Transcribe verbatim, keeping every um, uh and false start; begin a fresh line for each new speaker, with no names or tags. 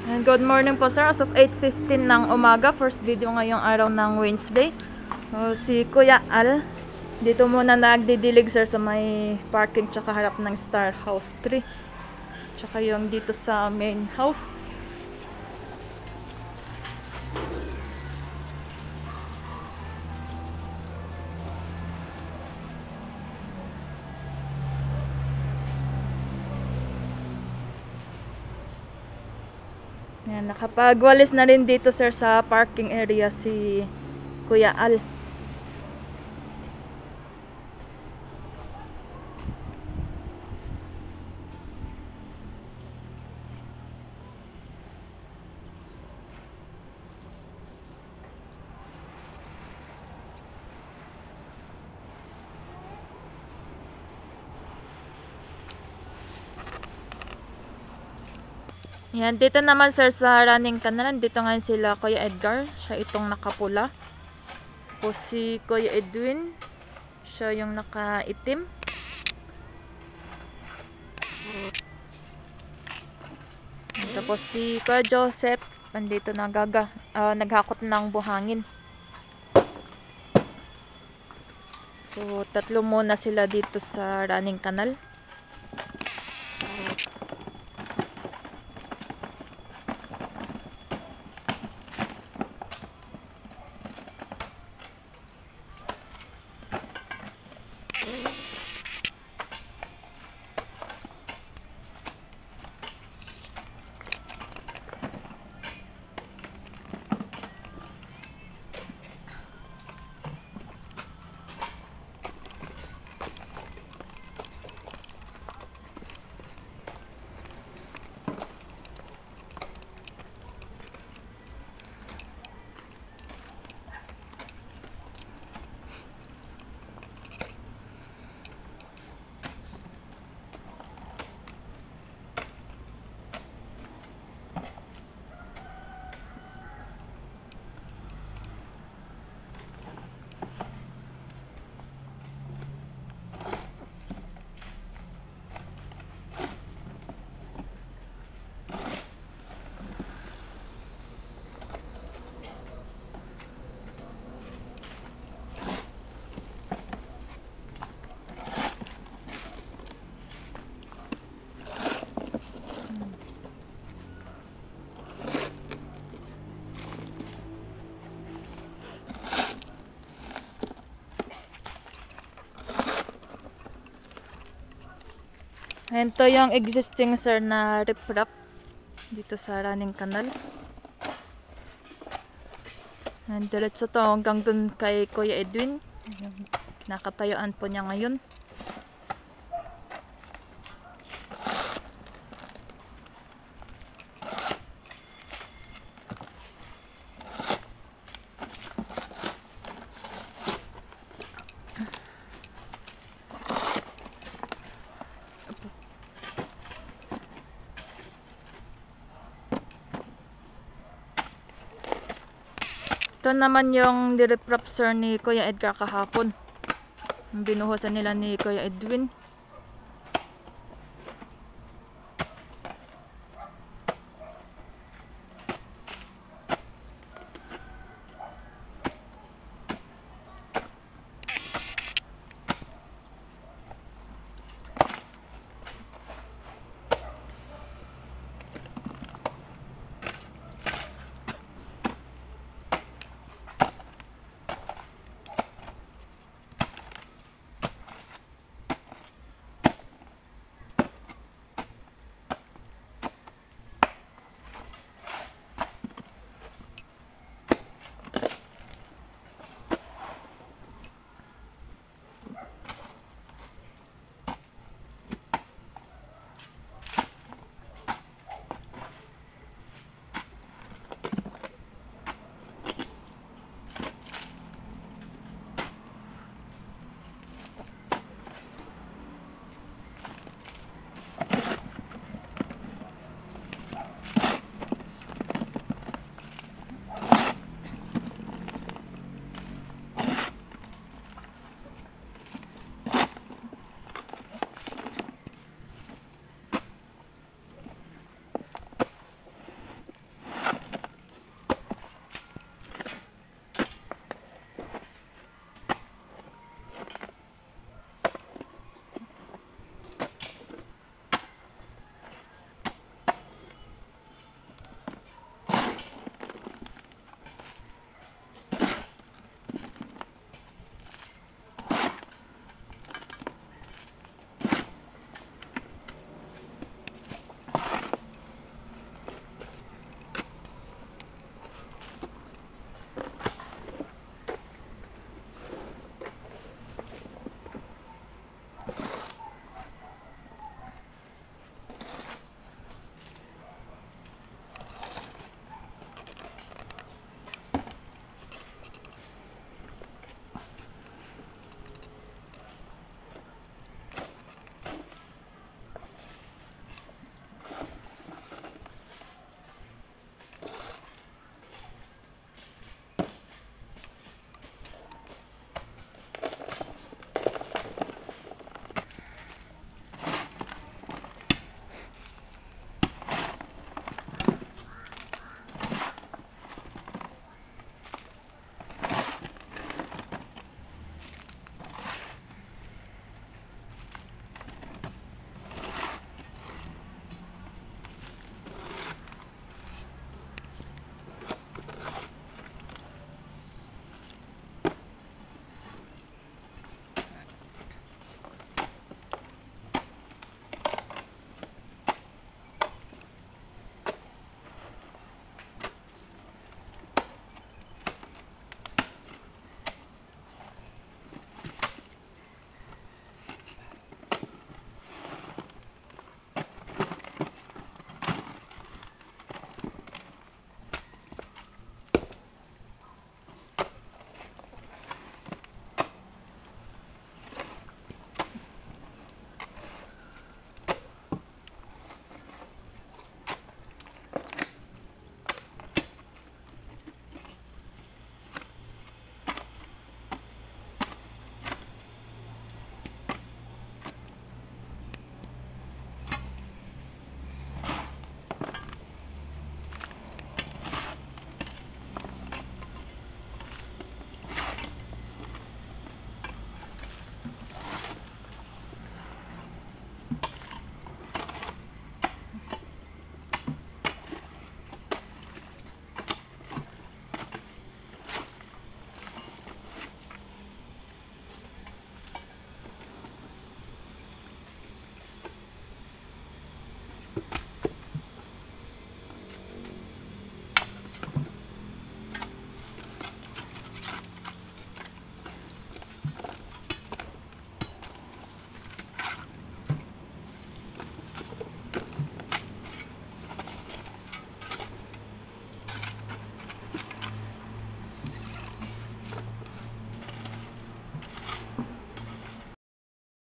And good morning po sir, as of eight fifteen ng umaga, first video ngayong araw ng Wednesday. So, si Kuya Al, dito muna nagdidilig sir sa may parking tsaka harap ng Star House three. Tsaka yung dito sa main house. Yan, nakapagwalis na rin dito sir sa parking area si Kuya Al. Yan, dito naman sir sa running kanalan, dito ngayon sila Kuya Edgar, siya itong nakapula. Tapos si Kuya Edwin, siya yung nakaitim. Tapos si Kuya Joseph, andito nagaga, uh, naghakot ng buhangin. So, tatlo muna sila dito sa running kanal. Ayan, to yung existing sir na riprap dito sa running canal. Ayan, diretso to hanggang dun kay Kuya Edwin. Nakatayuan po niya ngayon. Ito naman yung nireprop sir ni Kuya Edgar kahapon. Binuhusan nila ni Kuya Edwin.